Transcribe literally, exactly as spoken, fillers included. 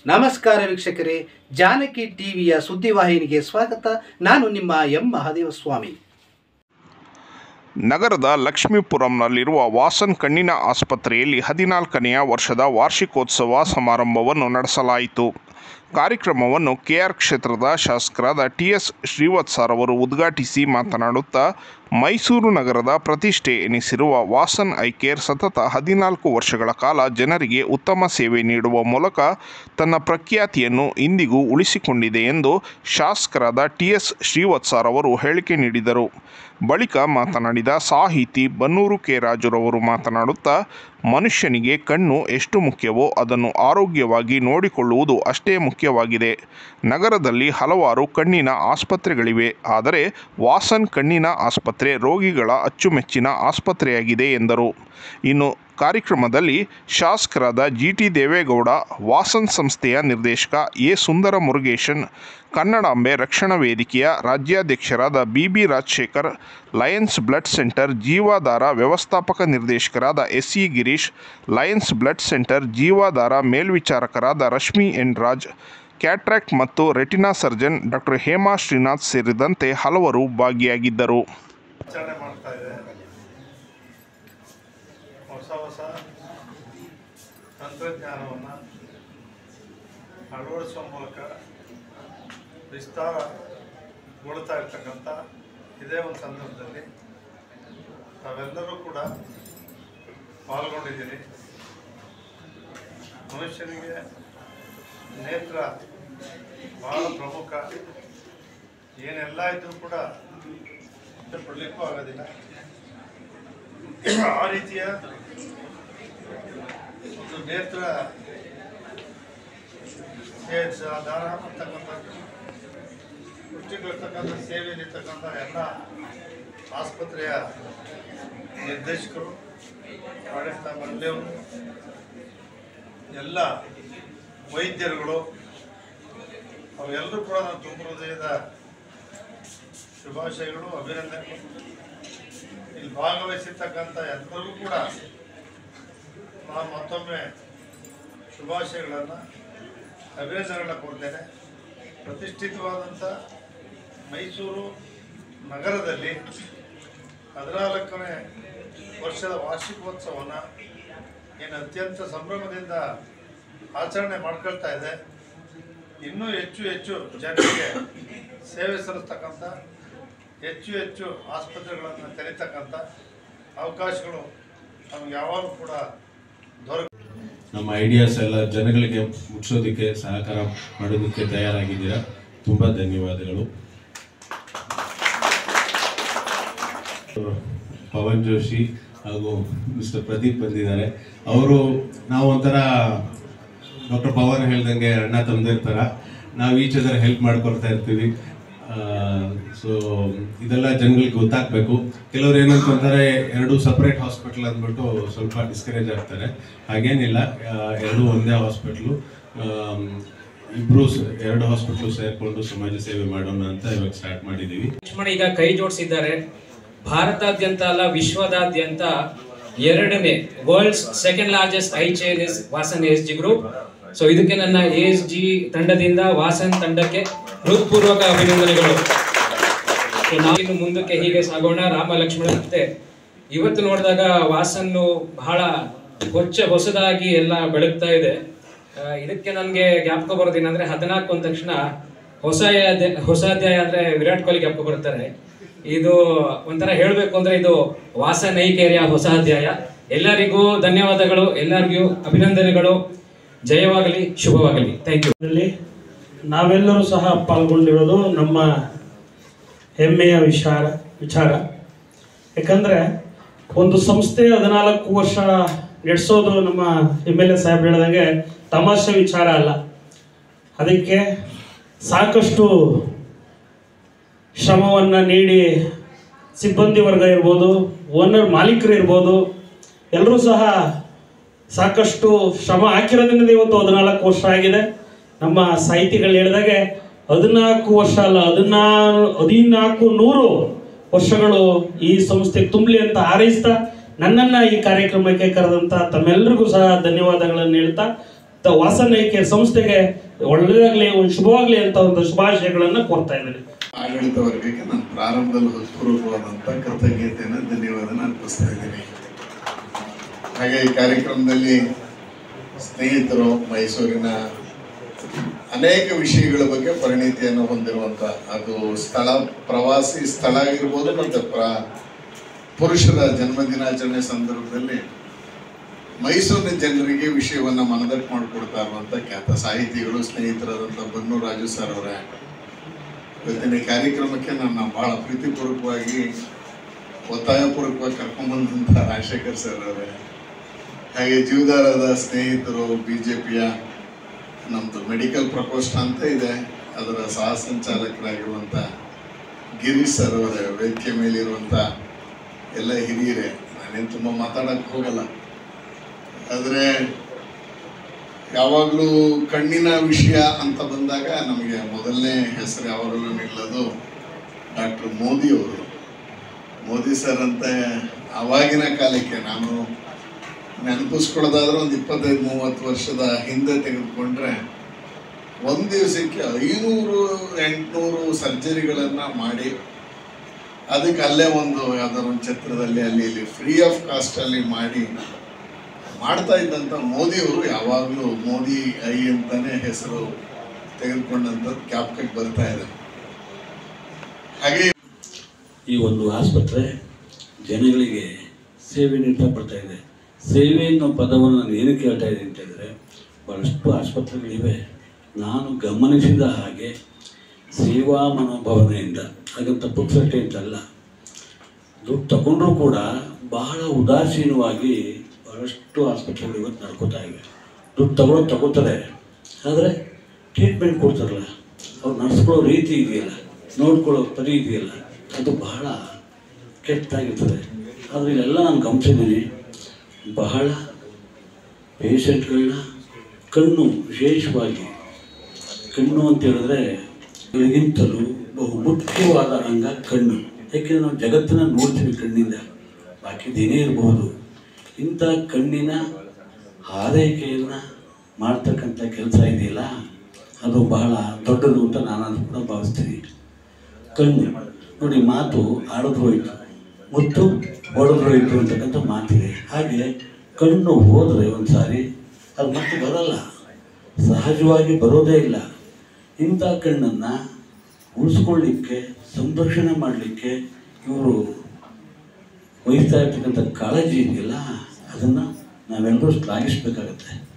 ನಮಸ್ಕಾರ ವೀಕ್ಷಕರೇ, ಜಾನಕಿ ಟಿವಿಯ ಸುದ್ದಿವಾಹಿನಿಗೆ ಸ್ವಾಗತ. ನಾನು ನಿಮ್ಮ ಎಂ ಮಹಾದೇವಸ್ವಾಮಿ. ನಗರದ ಲಕ್ಷ್ಮೀಪುರಂನಲ್ಲಿರುವ ವಾಸನ್ ಕಣ್ಣಿನ ಆಸ್ಪತ್ರೆಯಲ್ಲಿ ಹದಿನಾಲ್ಕನೆಯ ವರ್ಷದ ವಾರ್ಷಿಕೋತ್ಸವ ಸಮಾರಂಭವನ್ನು ನಡೆಸಲಾಯಿತು. ಕಾರ್ಯಕ್ರಮವನ್ನು ಕೆಆರ್ ಕ್ಷೇತ್ರದ ಶಾಸಕರಾದ ಟಿ ಎಸ್ ಶ್ರೀವತ್ಸರ್ ಅವರು ಉದ್ಘಾಟಿಸಿ ಮಾತನಾಡುತ್ತಾ, ಮೈಸೂರು ನಗರದ ಪ್ರತಿಷ್ಠೆ ಎನಿಸಿರುವ ವಾಸನ್ ಐ ಕೇರ್ ಸತತ ಹದಿನಾಲ್ಕು ವರ್ಷಗಳ ಕಾಲ ಜನರಿಗೆ ಉತ್ತಮ ಸೇವೆ ನೀಡುವ ಮೂಲಕ ತನ್ನ ಪ್ರಖ್ಯಾತಿಯನ್ನು ಇಂದಿಗೂ ಉಳಿಸಿಕೊಂಡಿದೆ ಎಂದು ಶಾಸಕರಾದ ಟಿ ಎಸ್ ಶ್ರೀವತ್ಸರ್ ಅವರು ಹೇಳಿಕೆ ನೀಡಿದರು. ಬಳಿಕ ಮಾತನಾಡಿದ ಸಾಹಿತಿ ಬನ್ನೂರು ಕೆ ರಾಜುರವರು ಮಾತನಾಡುತ್ತಾ, ಮನುಷ್ಯನಿಗೆ ಕಣ್ಣು ಎಷ್ಟು ಮುಖ್ಯವೋ ಅದನ್ನು ಆರೋಗ್ಯವಾಗಿ ನೋಡಿಕೊಳ್ಳುವುದು ಅಷ್ಟೇ ಮುಖ್ಯವಾಗಿದೆ. ನಗರದಲ್ಲಿ ಹಲವಾರು ಕಣ್ಣಿನ ಆಸ್ಪತ್ರೆಗಳಿವೆ, ಆದರೆ ವಾಸನ್ ಕಣ್ಣಿನ ಆಸ್ಪತ್ರೆ ರೋಗಿಗಳ ಅಚ್ಚುಮೆಚ್ಚಿನ ಆಸ್ಪತ್ರೆಯಾಗಿದೆ ಎಂದರು. ಇನ್ನು ಕಾರ್ಯಕ್ರಮದಲ್ಲಿ ಶಾಸಕರಾದ ಜಿ ಟಿ ದೇವೇಗೌಡ, ವಾಸನ್ ಸಂಸ್ಥೆಯ ನಿರ್ದೇಶಕ ಎ ಸುಂದರ ಮುರುಗೇಶನ್, ಕನ್ನಡಾಂಬೆ ರಕ್ಷಣಾ ವೇದಿಕೆಯ ರಾಜ್ಯಾಧ್ಯಕ್ಷರಾದ B B Rajashekar, Lions blood centre Jeevadhara ವ್ಯವಸ್ಥಾಪಕ ನಿರ್ದೇಶಕರಾದ S E Girish, Lions blood centre Jeevadhara ಮೇಲ್ವಿಚಾರಕರಾದ ರಶ್ಮಿ ಎನ್ ರಾಜ್, ಕ್ಯಾಟ್ರಾಕ್ಟ್ ಮತ್ತು retina surgeon doctor Hema Srinath ಸೇರಿದಂತೆ ಹಲವರು ಭಾಗಿಯಾಗಿದ್ದರು. ಹೊಸ ಹೊಸ ತಂತ್ರಜ್ಞಾನವನ್ನು ಅಳವಡಿಸುವ ಮೂಲಕ ವಿಸ್ತಾರಗೊಳ್ತಾ ಇರ್ತಕ್ಕಂಥ ಇದೇ ಒಂದು ಸಂದರ್ಭದಲ್ಲಿ ತಾವೆಲ್ಲರೂ ಕೂಡ ಪಾಲ್ಗೊಂಡಿದ್ದೀರಿ. ಮನುಷ್ಯನಿಗೆ ನೇತ್ರ ಬಹಳ ಪ್ರಮುಖ. ಏನೆಲ್ಲ ಇದ್ರೂ ಕೂಡ ಪಡಲಿಕ್ಕೂ ಆಗೋದಿಲ್ಲ. ಆ ರೀತಿಯ ಒಂದು ನೇತ್ರ ದಾನ ಅಂತಕ್ಕಂಥ ಪುಷ್ಟಿಗಳಿರ್ತಕ್ಕಂಥ ಸೇವೆಯಲ್ಲಿರ್ತಕ್ಕಂಥ ಎಲ್ಲ ಆಸ್ಪತ್ರೆಯ ನಿರ್ದೇಶಕರು, ಆಡಳಿತ ಮಂಡಳಿಯವರು, ಎಲ್ಲ ವೈದ್ಯರುಗಳು, ಅವೆಲ್ಲರೂ ಕೂಡ ನಾನು ತುಂಬ ಹೃದಯದ ಶುಭಾಶಯಗಳು, ಅಭಿನಂದನೆಗಳು. ಇಲ್ಲಿ ಭಾಗವಹಿಸಿರ್ತಕ್ಕಂಥ ಎಲ್ಲರಿಗೂ ಕೂಡ ನಾನು ಮತ್ತೊಮ್ಮೆ ಶುಭಾಶಯಗಳನ್ನು, ಅಭಿನಂದನೆಗಳನ್ನು ಕೊಡ್ತೇನೆ. ಪ್ರತಿಷ್ಠಿತವಾದಂಥ ಮೈಸೂರು ನಗರದಲ್ಲಿ ಹದಿನಾಲ್ಕನೇ ವರ್ಷದ ವಾರ್ಷಿಕೋತ್ಸವವನ್ನು ಏನು ಅತ್ಯಂತ ಸಂಭ್ರಮದಿಂದ ಆಚರಣೆ ಮಾಡ್ಕೊಳ್ತಾ ಇದೆ. ಇನ್ನೂ ಹೆಚ್ಚು ಹೆಚ್ಚು ಜನರಿಗೆ ಸೇವೆ ಸಲ್ಲಿಸ್ತಕ್ಕಂಥ, ಹೆಚ್ಚು ಹೆಚ್ಚು ಆಸ್ಪತ್ರೆಗಳನ್ನು ತೆರೀತಕ್ಕಂಥ ಅವಕಾಶಗಳು ನಮ್ಗೆ ಯಾವಾಗಲೂ ಕೂಡ ದೊರಕ ನಮ್ಮ ಐಡಿಯಾಸ್ ಎಲ್ಲ ಜನಗಳಿಗೆ ಮುಟ್ಟಿಸೋದಕ್ಕೆ ಸಹಕಾರ ಮಾಡೋದಕ್ಕೆ ತಯಾರಾಗಿದ್ದೀರಾ. ತುಂಬ ಧನ್ಯವಾದಗಳು. ಪವನ್ ಜೋಶಿ ಹಾಗೂ ಮಿಸ್ಟರ್ ಪ್ರದೀಪ್ ಬಂದಿದ್ದಾರೆ. ಅವರು ನಾವು ಒಂಥರ ಡಾಕ್ಟರ್ ಪವನ್ ಹೇಳ್ದಂಗೆ ಅಣ್ಣ ತಮ್ಮದಿರ್ತಾರ, ನಾವು ಈಚ್ ಅದರ ಹೆಲ್ಪ್ ಮಾಡ್ಕೊಳ್ತಾ ಇರ್ತೀವಿ. ಸೊ ಇದೆಲ್ಲ ಜನಗಳಿಗೆ ಗೊತ್ತಾಗಬೇಕು. ಕೆಲವರು ಏನಂತಾರೆ, ಎರಡು ಸಪ್ರೇಟ್ ಹಾಸ್ಪಿಟಲ್ ಅಂದ್ಬಿಟ್ಟು ಸ್ವಲ್ಪ ಡಿಸ್ಕರೇಜ್ ಆಗ್ತಾರೆ. ಹಾಗೇನಿಲ್ಲ, ಎರಡು ಒಂದೇ ಹಾಸ್ಪಿಟ್ಲು, ಇಬ್ರು ಎರಡು ಹಾಸ್ಪಿಟ್ಲು ಸೇರಿಕೊಂಡು ಸಮಾಜ ಸೇವೆ ಮಾಡೋಣ ಅಂತ ಇವಾಗ ಸ್ಟಾರ್ಟ್ ಮಾಡಿದ್ದೀವಿ. ಲಕ್ಷ್ಮಣ ಈಗ ಕೈ ಜೋಡಿಸಿದ್ದಾರೆ. ಭಾರತಾದ್ಯಂತ ಅಲ್ಲ, ವಿಶ್ವದಾದ್ಯಂತ ಎರಡನೇ world's second largest eye chain is Vasan S G group. So ಇದಕ್ಕೆ ನನ್ನ ಎ ಎಸ್ ಜಿ ತಂಡದಿಂದ ವಾಸನ್ ತಂಡಕ್ಕೆ ಹೃತ್ಪೂರ್ವಕ ಅಭಿನಂದನೆಗಳು. ನಾವಿನ್ನು ಮುಂದಕ್ಕೆ ಹೀಗೆ ಸಾಗೋಣ. ರಾಮ ಲಕ್ಷ್ಮಣ ಮತ್ತೆ ಇವತ್ತು ನೋಡಿದಾಗ ವಾಸನ್ನು ಬಹಳ ಹೊಚ್ಚ ಹೊಸದಾಗಿ ಎಲ್ಲ ಬೆಳಗ್ತಾ ಇದೆ. ಇದಕ್ಕೆ ನನಗೆ ಜ್ಞಾಪಕ ಬರೋದೇನಂದ್ರೆ, ಹದಿನಾಲ್ಕು ಅಂದ ತಕ್ಷಣ ಹೊಸ ಹೊಸ ಅಧ್ಯಾಯ ಅಂದ್ರೆ ವಿರಾಟ್ ಕೊಹ್ಲಿ ಜ್ಞಾಪಕ ಬರ್ತಾರೆ. ಇದು ಒಂಥರ ಹೇಳಬೇಕು ಅಂದ್ರೆ ಇದು ವಾಸನ್ ಐ ಕೇರಿಯ ಹೊಸ ಅಧ್ಯಾಯ. ಎಲ್ಲರಿಗೂ ಧನ್ಯವಾದಗಳು, ಎಲ್ಲರಿಗೂ ಅಭಿನಂದನೆಗಳು. ಜಯವಾಗಲಿ, ಶುಭವಾಗಲಿ. Thank you. ನಾವೆಲ್ಲರೂ ಸಹ ಪಾಲ್ಗೊಂಡಿರೋದು ನಮ್ಮ ಹೆಮ್ಮೆಯ ವಿಚಾರ ವಿಚಾರ ಯಾಕಂದರೆ ಒಂದು ಸಂಸ್ಥೆ ಹದಿನಾಲ್ಕು ವರ್ಷ ನಡೆಸೋದು ನಮ್ಮ ಎಮ್ ಎಲ್ ಎ ಸಾಹೇಬ್ ಹೇಳ್ದಂಗೆ ತಮಾಷೆ ವಿಚಾರ ಅಲ್ಲ. ಅದಕ್ಕೆ ಸಾಕಷ್ಟು ಶ್ರಮವನ್ನು ನೀಡಿ ಸಿಬ್ಬಂದಿ ವರ್ಗ ಇರ್ಬೋದು, ಓನರ್ ಮಾಲೀಕರು ಇರ್ಬೋದು, ಎಲ್ಲರೂ ಸಹ ಸಾಕಷ್ಟು ಶ್ರಮ ಹಾಕಿರೋದ್ರಿಂದ ಇವತ್ತು ಹದಿನಾಲ್ಕು ವರ್ಷ ಆಗಿದೆ. ನಮ್ಮ ಸಾಹಿತಿಗಳು ಹೇಳಿದಾಗೆ ಹದಿನಾಲ್ಕು ವರ್ಷ ಅಲ್ಲ, ಹದಿನಾರು ಹದಿನಾಲ್ಕು ನೂರು ವರ್ಷಗಳು ಈ ಸಂಸ್ಥೆಗೆ ತುಂಬಲಿ ಅಂತ ಹಾರೈಸ್ತಾ ನನ್ನನ್ನು ಈ ಕಾರ್ಯಕ್ರಮಕ್ಕೆ ಕರೆದಂಥ ತಮ್ಮೆಲ್ಲರಿಗೂ ಸಹ ಧನ್ಯವಾದಗಳನ್ನು ಹೇಳ್ತಾ ದ ವಾಸನ್ ಐ ಕೇರ್ ಸಂಸ್ಥೆಗೆ ಒಳ್ಳೆಯದಾಗಲಿ, ಒಂದು ಶುಭವಾಗಲಿ ಅಂತ ಒಂದು ಶುಭಾಶಯಗಳನ್ನು ಕೋರ್ತಾ ಇದ್ದೇನೆ. ಆಡಳಿತ ವರ್ಗಕ್ಕೆ ನಾನು ಪ್ರಾರಂಭದಲ್ಲಿ ಹೃತ್ಪೂರ್ವಕವಾದಂಥ ಕೃತಜ್ಞತೆಯನ್ನು ಧನ್ಯವಾದನ ಅರ್ಪಿಸ್ತಾ ಇದ್ದೀನಿ. ಹಾಗೆ ಈ ಕಾರ್ಯಕ್ರಮದಲ್ಲಿ ಸ್ನೇಹಿತರು ಮೈಸೂರಿನ ಅನೇಕ ವಿಷಯಗಳ ಬಗ್ಗೆ ಪರಿಣಿತಿಯನ್ನು ಹೊಂದಿರುವಂಥ, ಅದು ಸ್ಥಳ ಪ್ರವಾಸಿ ಸ್ಥಳ ಆಗಿರ್ಬೋದು, ಮತ್ತು ಪ್ರ ಪುರುಷರ ಜನ್ಮದಿನಾಚರಣೆ ಸಂದರ್ಭದಲ್ಲಿ ಮೈಸೂರಿನ ಜನರಿಗೆ ವಿಷಯವನ್ನು ಮನದಟ್ಟು ಮಾಡಿಕೊಡ್ತಾ ಇರುವಂಥ ಖ್ಯಾತ ಸಾಹಿತಿಗಳು ಸ್ನೇಹಿತರಾದಂಥ ಬನ್ನೂರು ರಾಜು ಸರ್ ಅವರ ಇವತ್ತಿನ ಕಾರ್ಯಕ್ರಮಕ್ಕೆ ನನ್ನ ಭಾಳ ಪ್ರೀತಿಪೂರ್ವಕವಾಗಿ ಒತ್ತಾಯಪೂರ್ವಕವಾಗಿ ಕರ್ಕೊಂಡ್ಬಂದಂಥ ರಾಜಶೇಖರ್ ಸರ್ ಅವರೇ, ಹಾಗೆ ಜೀವದಾರದ ಸ್ನೇಹಿತರು ಬಿ ಜೆ ಪಿಯ ನಮ್ಮದು ಮೆಡಿಕಲ್ ಪ್ರಕೋಷ್ಠ ಅಂತ ಇದೆ, ಅದರ ಸಹ ಸಂಚಾಲಕರಾಗಿರುವಂಥ ಗಿರೀಶ್ ಸರ್ ಅವರೇ, ವೇದಿಕೆ ಮೇಲಿರುವಂಥ ಎಲ್ಲ ಹಿರಿಯರೇ, ನಾನೇನು ತುಂಬ ಮಾತಾಡೋಕ್ಕೆ ಹೋಗಲ್ಲ. ಆದರೆ ಯಾವಾಗಲೂ ಕಣ್ಣಿನ ವಿಷಯ ಅಂತ ಬಂದಾಗ ನಮಗೆ ಮೊದಲನೇ ಹೆಸರು ಯಾವಾಗಲೂ ನಿಲ್ಲೋದು ಡಾಕ್ಟರ್ ಮೋದಿ ಅವರು. ಮೋದಿ ಸರ್ ಅಂತ ಆವಾಗಿನ ಕಾಲಕ್ಕೆ ನಾನು ನೆನಪಿಸ್ಕೊಳ್ಳೋದಾದ್ರೆ ಒಂದು ಇಪ್ಪತ್ತೈದು ಮೂವತ್ತು ವರ್ಷದ ಹಿಂದೆ ತೆಗೆದುಕೊಂಡ್ರೆ ಒಂದು ದಿವಸಕ್ಕೆ ಐನೂರು ಎಂಟುನೂರು ಸರ್ಜರಿಗಳನ್ನು ಮಾಡಿ ಅದಕ್ಕೆ ಅಲ್ಲೇ ಒಂದು ಯಾವ್ದಾದ್ರು ಒಂದು ಛತ್ರದಲ್ಲಿ ಅಲ್ಲಿ ಇಲ್ಲಿ ಫ್ರೀ ಆಫ್ ಕಾಸ್ಟಲ್ಲಿ ಮಾಡಿ ಮಾಡ್ತಾ ಇದ್ದಂಥ ಮೋದಿಯವರು ಯಾವಾಗಲೂ ಮೋದಿ ಐ ಅಂತಾನೆ ಹೆಸರು ತೆಗೆದುಕೊಂಡಂಥದ್ದು ಜ್ಞಾಪಕಕ್ಕೆ ಬರ್ತಾ ಇದೆ. ಹಾಗೆ ಈ ಒಂದು ಆಸ್ಪತ್ರೆ ಜನಗಳಿಗೆ ಸೇವೆ ನೀಡ್ತಾ ಬರ್ತಾ ಇದೆ. ಸೇವೆ ಅನ್ನೋ ಪದವನ್ನು ನಾನು ಏನಕ್ಕೆ ಹೇಳ್ತಾ ಇದ್ದೀನಿ ಅಂತ ಹೇಳಿದ್ರೆ, ಭಾಳಷ್ಟು ಆಸ್ಪತ್ರೆಗಳಿವೆ. ನಾನು ಗಮನಿಸಿದ ಹಾಗೆ ಸೇವಾ ಮನೋಭಾವನೆಯಿಂದ, ಹಾಗಂತ ಪುಕ್ಸಟ್ಟೆ ಅಂತಲ್ಲ, ದುಡ್ಡು ತಗೊಂಡ್ರೂ ಕೂಡ ಬಹಳ ಉದಾಸೀನವಾಗಿ ಬಹಳಷ್ಟು ಆಸ್ಪತ್ರೆಗಳು ಇವತ್ತು ನಡ್ಕೋತಾ ಇವೆ. ದುಡ್ಡು ತಗೊಳ್ಳೋದು ತಗೋತಾರೆ, ಆದರೆ ಟ್ರೀಟ್ಮೆಂಟ್ ಕೊಡ್ತಾರಲ್ಲ, ಅವ್ರು ನಡೆಸ್ಕೊಳ್ಳೋ ರೀತಿ ಇದೆಯಲ್ಲ, ನೋಡ್ಕೊಳ್ಳೋ ಪರಿ ಇದೆಯಲ್ಲ, ಅದು ಬಹಳ ಕೆಟ್ಟಾಗಿರ್ತದೆ. ಆದರೆ ಇಲ್ಲೆಲ್ಲ ನಾನು ಗಮನಿಸಿದ್ದೀನಿ, ಬಹಳ ಪೇಷಂಟ್ಗಳನ್ನ ಕಣ್ಣು, ವಿಶೇಷವಾಗಿ ಕಣ್ಣು ಅಂತ ಹೇಳಿದ್ರೆ ಬೆಳಗಿಂತಲೂ ಬಹು ಮುಖ್ಯವಾದ ಅಂಗ ಕಣ್ಣು. ಯಾಕೆಂದರೆ ನಾವು ಜಗತ್ತನ್ನು ನೋಡ್ತೀವಿ ಕಣ್ಣಿಂದ, ಬಾಕಿದೇನೇ ಇರಬಹುದು. ಇಂಥ ಕಣ್ಣಿನ ಆರೈಕೆಯನ್ನು ಮಾಡ್ತಕ್ಕಂಥ ಕೆಲಸ ಇದೆಯಲ್ಲ, ಅದು ಬಹಳ ದೊಡ್ಡದು ಅಂತ ನಾನು ಕೂಡ ಭಾವಿಸ್ತೀನಿ. ಕಣ್ಣು ನೋಡಿ, ಮಾತು ಆಡಿದ್ರು ಹೋಯ್ತು, ಮುತ್ತು ಹೊಡೆದ್ರು ಹೋಯ್ತು ಅಂತಕ್ಕಂಥ ಮಾತಿದೆ. ಹಾಗೆ ಕಣ್ಣು ಹೋದರೆ ಒಂದು ಸಾರಿ ಅದು ಮತ್ತೆ ಬರೋಲ್ಲ, ಸಹಜವಾಗಿ ಬರೋದೇ ಇಲ್ಲ. ಇಂಥ ಕಣ್ಣನ್ನು ಉಳಿಸ್ಕೊಳ್ಳಿಕ್ಕೆ, ಸಂರಕ್ಷಣೆ ಮಾಡಲಿಕ್ಕೆ ಇವರು ವಹಿಸ್ತಾ ಇರ್ತಕ್ಕಂಥ ಕಾಳಜಿ ಇದೆಯಲ್ಲ, ಅದನ್ನು ನಾವೆಲ್ಲರೂ ಶ್ಲಾಘಿಸಬೇಕಾಗತ್ತೆ.